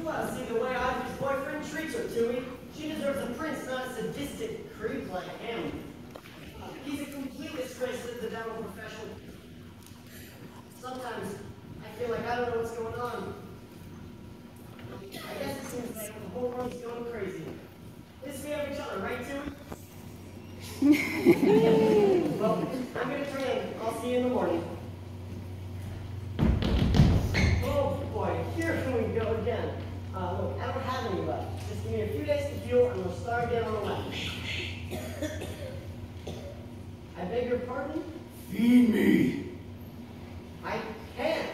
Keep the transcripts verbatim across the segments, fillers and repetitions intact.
Well, see, the way Audrey's boyfriend treats her, Tui, she deserves a prince, not a sadistic creep like him. He's a complete disgrace to the dental profession. Sometimes I feel like I don't know what's going on. I guess it seems like the whole world's going crazy. At least we have each other, right, Tui? Well, I'm gonna train. I'll see you in the morning. Oh boy, here we go again. Uh, look, I don't have any left. Just give me a few days to fuel and we'll start again on the left. I beg your pardon? Feed me. I can't.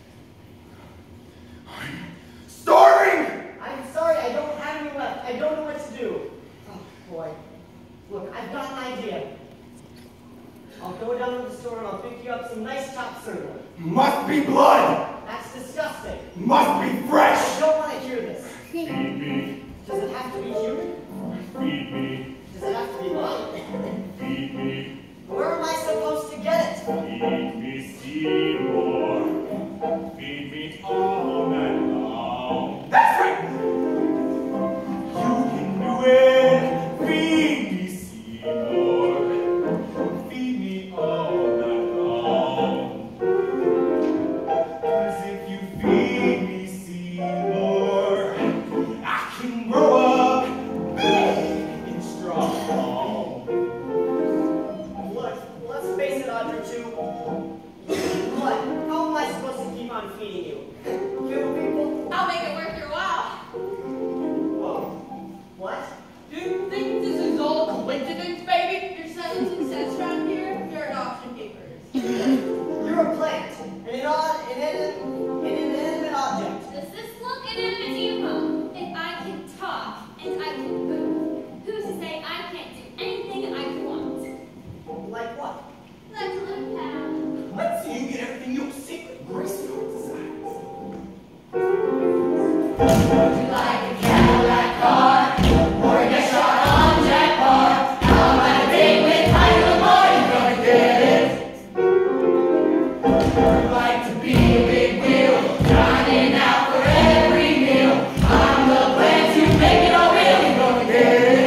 I'm starving! I'm sorry, I don't have any left. I don't know what to do. Oh boy. Look, I've got an idea. I'll go down to the store and I'll pick you up some nice chopped sirloin. Must be blood! That's disgusting. Must be fresh! I don't want to hear this. Feed me. Does it have to be human? Feed me. Does it have to be mine? Feed me. Where am I supposed to get it? Feed me, Seymour. Feed me all night long. That's right! You can do it. Feed me, Seymour. Feed me all night long. 'Cause if you feed me, Seymour, I can grow up big and strong. Look, let's face it, Audrey, too. What? How am I supposed to keep on feeding you? Kill people? I'll make it worth your while. Whoa. What? Do you think this is all coincidence, baby? Your sentencing says around here, you're an auction papers. You're a plant. An inanimate, an inanimate, an inanimate object. Does this look inanimate to you, Mom? If I can talk and I can move, who's to say I can't do anything I want? Like what? Like a little pal. Let's see you get everything your secret grace card desires. Would you like a Cadillac car? Or get shot on jackpot? How about a date with Tiger Lamar? You're gonna get it. Would like to be a big deal, dining out for every meal. I'm the plan to make it all real. You're gonna get it.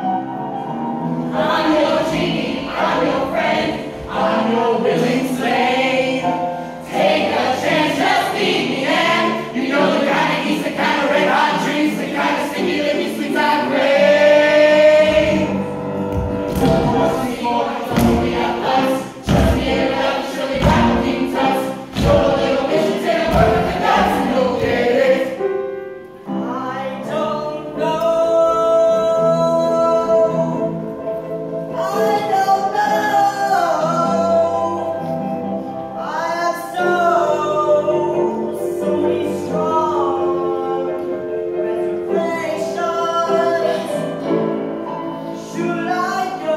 I'm your genie, I'm your friend, I'm your willing slave. Take a chance, just feed me, and you know the kind of eats, the kind of red hot dreams, the kind of sticky lippy sweets I crave. Once more, don't be at once. Trust me, every love surely got a few touch. Show a little mission, take a work with the dots, and you'll get it. I don't know. I don't know. I have so, so many strong reservations. Should I go?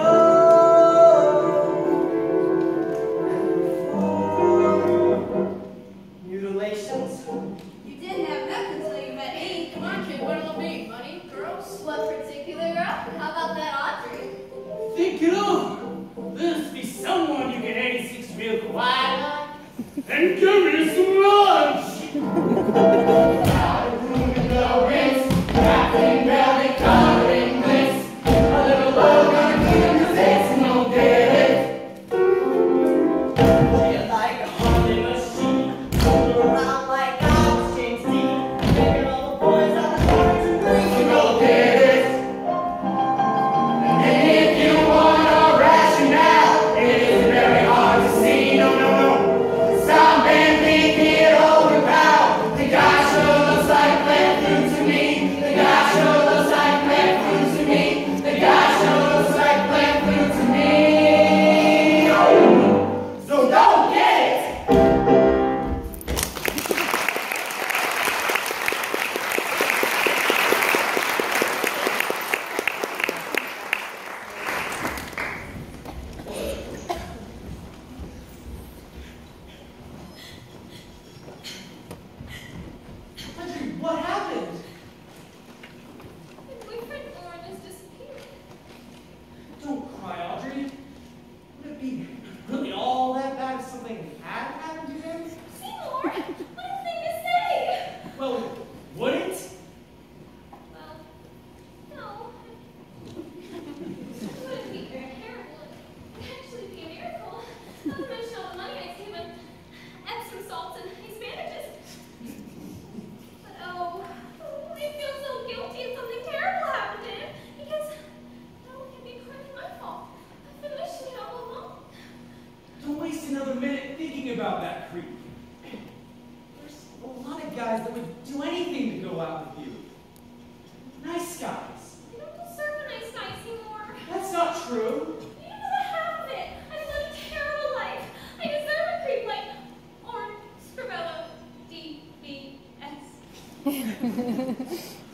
Mutilations? You didn't have enough until you met me. Come on, kid, what'll it be? Money? Girls? What particular girl? How about that Audrey? Think it over. This be someone you can eighty-six real quiet and give me some lunch. Out of room in the rinse, wrapped in velvet, coloring bliss. A little love gonna keep him this and you'll get it. Feel like a haunted machine, rolling around like I was James Dean, making all the boys on the corner to bring You will get it. And if you want a rationale, it is very hard to see. No, no, no. Stop and think guys that would do anything to go out with you. Nice guys. I don't deserve a nice guy anymore. That's not true. You know the half of it. I've lived a terrible life. I deserve a creep like Orange Scribello D B S.